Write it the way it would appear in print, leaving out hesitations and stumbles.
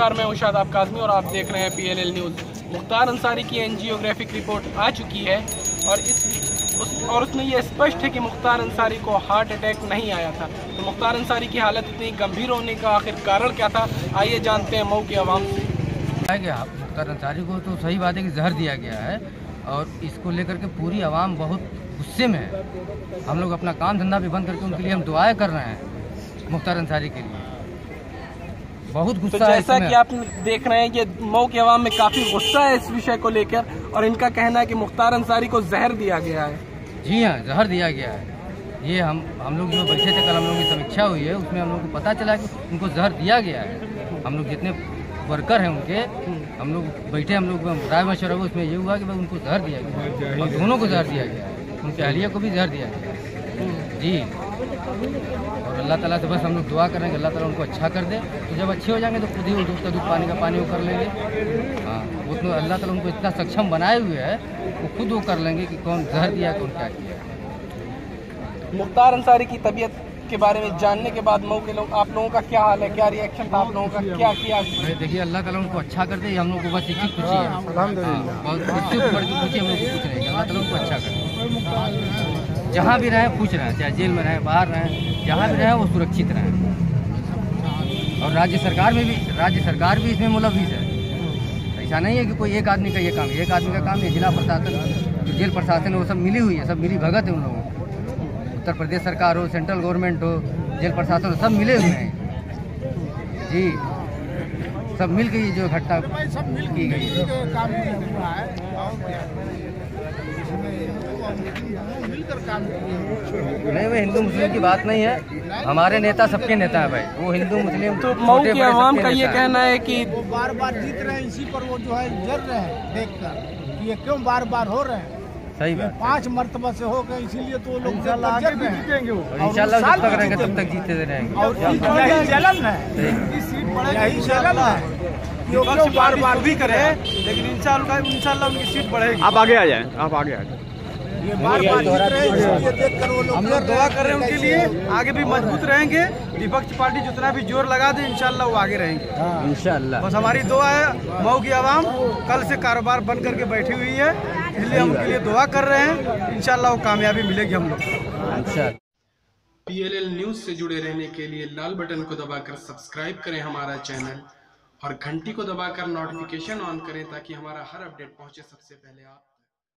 नमस्कार, मैं उशाद आप काज़मी और आप देख रहे हैं PLL न्यूज़। मुख्तार अंसारी की एंजियोग्राफिक रिपोर्ट आ चुकी है और उसमें यह स्पष्ट है कि मुख्तार अंसारी को हार्ट अटैक नहीं आया था। तो मुख्तार अंसारी की हालत इतनी गंभीर होने का आखिर कारण क्या था, आइए जानते हैं मऊ की आवाम से। मुख्तार अंसारी को तो सही बात है कि जहर दिया गया है और इसको लेकर के पूरी आवाम बहुत गुस्से में है। हम लोग अपना काम धंधा भी बंद करके उनके लिए हम दुआएं कर रहे हैं मुख्तार अंसारी के लिए। बहुत गुस्सा है। जैसा कि आप देख रहे हैं कि मऊ की आवाम में काफी गुस्सा है इस विषय को लेकर और इनका कहना है कि मुख्तार अंसारी को जहर दिया गया है। जी हाँ, जहर दिया गया है। ये हम लोग जो बैठे थे कल, हम लोगों की समीक्षा हुई है, उसमें हम लोग को पता चला कि उनको जहर दिया गया है। हम लोग जितने वर्कर हैं उनके, हम लोग बैठे, हम लोग राय मशवरा हुआ, उसमें ये हुआ कि भाई उनको जहर दिया गया और दोनों को जहर दिया गया है, उनके अहलिया को भी जहर दिया गया है जी। और अल्लाह ताला से बस हम लोग दुआ करेंगे अल्लाह ताला उनको अच्छा कर दे। तो जब अच्छे हो जाएंगे तो खुद ही उसका दूध पानी का पानी वो कर लेंगे। हाँ, वो तो अल्लाह ताला उनको इतना सक्षम बनाए हुए है, वो खुद वो कर लेंगे कि कौन जहर दिया कौन क्या किया। मुख्तार अंसारी की तबीयत के बारे में जानने के बाद मऊ के लोग, आप लोगों का क्या हाल है, क्या रिएक्शन था, आप लोगों का क्या किया? देखिए अल्लाह ताला उनको अच्छा कर दे, हम लोग को बस एक ही खुशी है। बहुत खुशी बढ़ की खुशी हम लोग को कुछ नहीं, अल्लाह ताला उनको अच्छा करे। जहाँ भी रहें खुश रहें, चाहे जेल में रहें, बाहर रहें, जहाँ भी रहें वो सुरक्षित रहें। और राज्य सरकार भी इसमें मुलविस है। ऐसा नहीं है कि कोई एक आदमी का ये काम है, एक आदमी का काम है। जिला प्रशासन, जेल प्रशासन वो सब मिली हुई है, सब मिली भगत है उन लोगों को। उत्तर प्रदेश सरकार हो, सेंट्रल गवर्नमेंट हो, जेल प्रशासन हो, सब मिले हुए हैं जी। सब मिल के ये जो घटना की गई है, नहीं, वो हिंदू मुस्लिम की बात नहीं है। हमारे नेता सबके नेता है भाई, वो हिंदू मुस्लिम। तो मऊ की आवाम का ये कहना है कि वो बार बार जीत रहे हैं, इसी पर वो जो है जल रहे हैं देखकर ये क्यों बार बार हो रहे हैं। सही बात, 5 मरतबा से हो गए, इसीलिए तो लोग इंशाल्लाह इंशाल्लाह जब तक रहेंगे तब तक जीतते रहेंगे। और यही जलन है, यही जलन है। विपक्ष बार बार भी करे, लेकिन इंशाल्लाह उनकी सीट बढ़ेगी। आप आगे आ जाएं, आप आगे आ जाएं। ये बार बार जीत रहे हैं, इसलिए देखकर वो लोग हम लोग दुआ कर रहे हैं उनके लिए, आगे भी मजबूत रहेंगे। विपक्ष पार्टी जितना भी जोर लगा दे इंशाल्लाह वो आगे रहेंगे इंशाल्लाह। बस हमारी दुआ है। मऊ की आवाम कल से कारोबार बंद करके बैठी हुई है, इसलिए हम उनके लिए दुआ कर रहे हैं। इंशाल्लाह वो कामयाबी मिलेगी हम लोग को। PLL न्यूज़ से जुड़े रहने के लिए लाल बटन को दबाकर सब्सक्राइब करें हमारा चैनल और घंटी को दबाकर नोटिफिकेशन ऑन करें ताकि हमारा हर अपडेट पहुंचे सबसे पहले आप